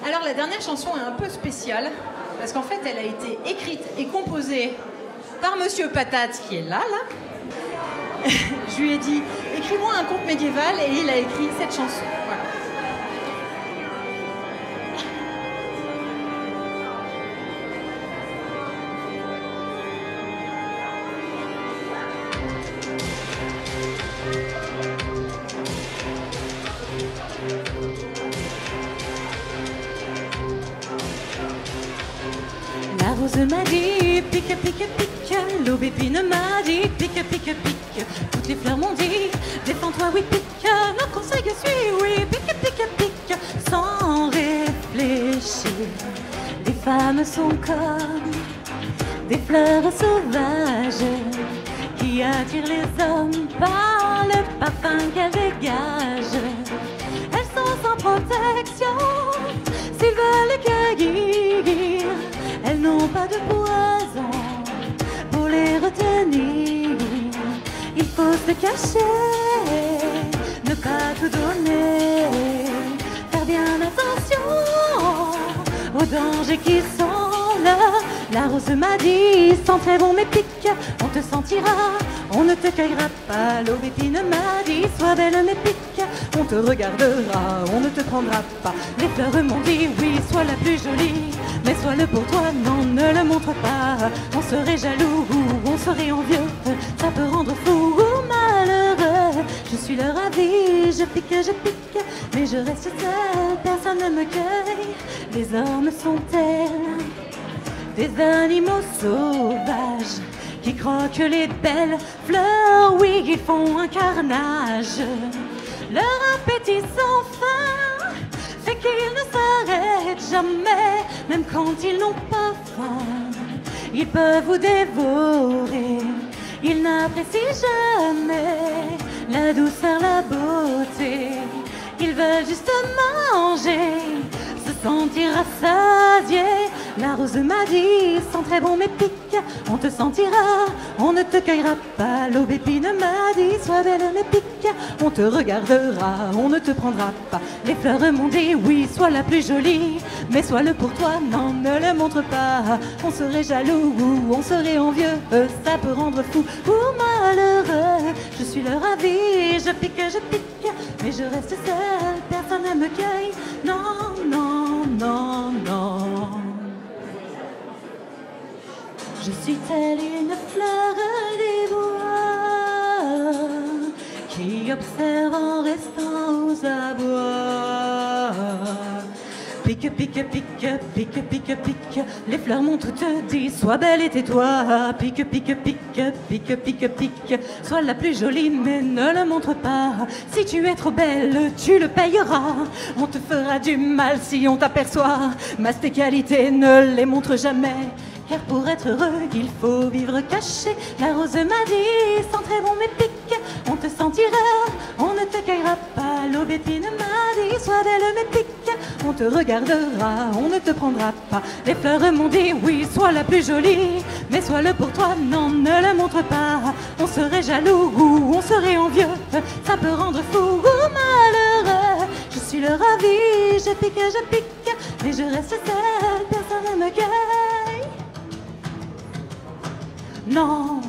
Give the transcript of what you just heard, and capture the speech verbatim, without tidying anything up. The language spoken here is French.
Alors la dernière chanson est un peu spéciale, parce qu'en fait elle a été écrite et composée par Monsieur Patate, qui est là, là. Je lui ai dit, écris-moi un conte médiéval, et il a écrit cette chanson. Voilà. La rose m'a dit pique, pique, pique. L'aubépine m'a dit pique, pique, pique. Toutes les fleurs m'ont dit défends-toi, oui, pique. Mon conseil suis oui, pique, pique, pique. Sans réfléchir, les femmes sont comme des fleurs sauvages qui attirent les hommes par le parfum qu'elles dégagent. Elles sont sans protection s'ils veulent les cueillir. Elles n'ont pas de poison pour les retenir. Il faut se cacher, ne pas tout donner, faire bien attention aux dangers qui sont là. La rose m'a dit, sent très bon mes piques, on te sentira, on ne te cueillera pas. L'aubépine m'a dit, sois belle mes piques, on te regardera, on ne te prendra pas. Les fleurs m'ont dit, oui, sois la plus jolie, mais sois-le pour toi, non, ne le montre pas. On serait jaloux, on serait envieux, ça peut rendre fou ou malheureux. Je suis le ravi, je pique, je pique, mais je reste seule, personne ne me cueille. Les hommes sont-elles des animaux sauvages qui croquent les belles fleurs? Oui, ils font un carnage. Leur appétit sans fin fait qu'ils ne s'arrêtent jamais, même quand ils n'ont pas faim. Ils peuvent vous dévorer, ils n'apprécient jamais la douceur, la beauté. Ils veulent juste manger, se sentir rassasiés. La rose m'a dit, sent très bon mes piques, on te sentira, on ne te cueillera pas. L'aubépine m'a dit, sois belle mes piques, on te regardera, on ne te prendra pas. Les fleurs m'ont dit, oui, sois la plus jolie, mais sois-le pour toi, non, ne le montre pas. On serait jaloux, on serait envieux, ça peut rendre fou ou malheureux. Je suis le ravi, je pique, je pique, mais je reste seule, personne ne me cueille. Non, non, non, non. Je suis telle une fleur des bois qui observe en restant aux abois. Pique, pique, pique, pique, pique, pique. Les fleurs m'ont toutes dit, sois belle et tais-toi. Pique, pique, pique, pique, pique, pique. Sois la plus jolie, mais ne le montre pas. Si tu es trop belle, tu le payeras. On te fera du mal si on t'aperçoit. Mas tes qualités, ne les montre jamais. Car pour être heureux, il faut vivre caché. La rose m'a dit, sent très bon mes piques, on te sentira, on ne te cueillera pas. L'aubépine m'a dit, sois belle mes piques, on te regardera, on ne te prendra pas. Les fleurs m'ont dit, oui, sois la plus jolie, mais sois-le pour toi, non, ne le montre pas. On serait jaloux ou on serait envieux, ça peut rendre fou ou malheureux. Je suis le ravi, je pique, je pique, mais je reste seule, personne ne me cueille. Non,